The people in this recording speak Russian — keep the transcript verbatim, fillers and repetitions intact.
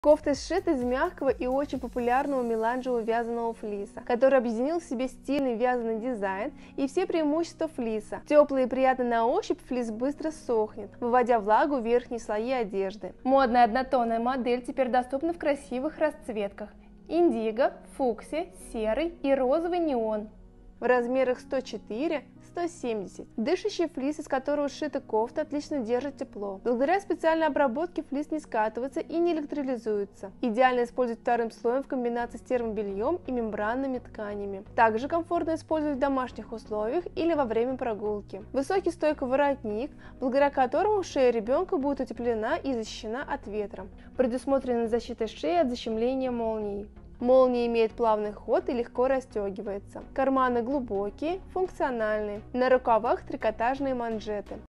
Кофта сшита из мягкого и очень популярного меланжевого вязаного флиса, который объединил в себе стильный вязаный дизайн и все преимущества флиса. Теплый и приятный на ощупь флис быстро сохнет, выводя влагу в верхние слои одежды. Модная однотонная модель теперь доступна в красивых расцветках: индиго, фуксия, серый и розовый неон. В размерах сто четыре — сто семьдесят. Дышащий флис, из которого сшита кофта, отлично держит тепло. Благодаря специальной обработке флис не скатывается и не электролизуется. Идеально использовать вторым слоем в комбинации с термобельем и мембранными тканями. Также комфортно использовать в домашних условиях или во время прогулки. Высокий стойкий воротник, благодаря которому шея ребенка будет утеплена и защищена от ветра. Предусмотрена защита шеи от защемления молнией. Молния имеет плавный ход и легко расстегивается. Карманы глубокие, функциональные. На рукавах трикотажные манжеты.